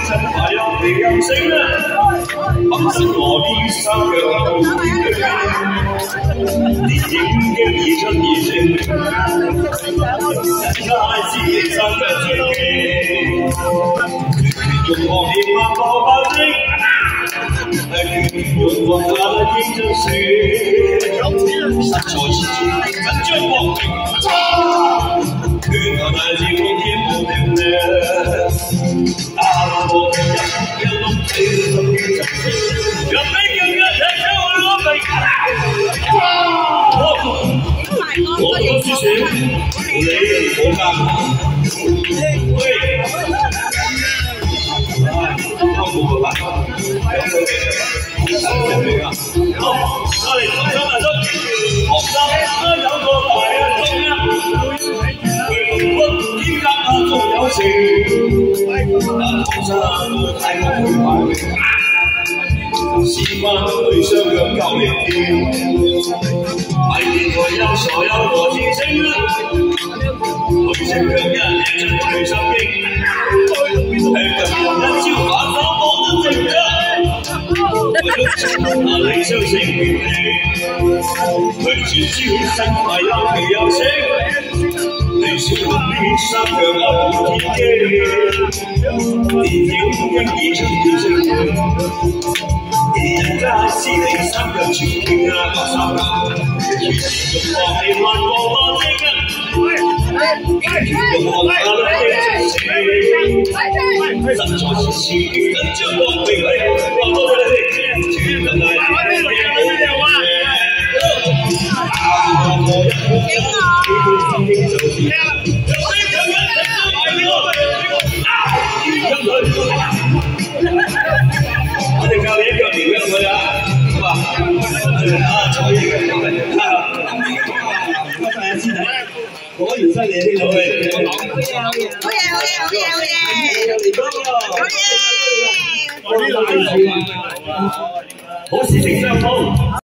真快樂地任性啊！憑實我偏三腳後電影經已出現性，人家知你三腳傳奇，用我變萬個白精。 用我他的認真說，實在是緊張光明，勸我大字我見無定力，打我嘅一碌起心嘅就算，讓你更加睇出我明。我講之前，你我夾，喂。 冇辦法，好，我哋同心合作，學生有個大嘅中央，佢不兼夾啊，仲有情，但學生太過徘徊，事關對雙腳夠力跳，係電台有所有個知聲啦，女性強一夜出最心經，向近人一招反手。 那理想性權利，拒絕招生係有奇有聲，你笑得變三腳牛天機，電影經已出現成，人家知你三腳傳奇啊，個三腳，全用我係萬個花精啊！ 用我他的認真實在是事緊張光明嚟，話多謝你哋，主人大人嘅好啊！我一個人，你佢心經就是，有非常人真係我，陰佢，我哋教你一腳調陰佢啊，好嘛？啊，坐嘢嘅，多謝師弟。 果然犀利呢個係，好嘢！好事成雙方。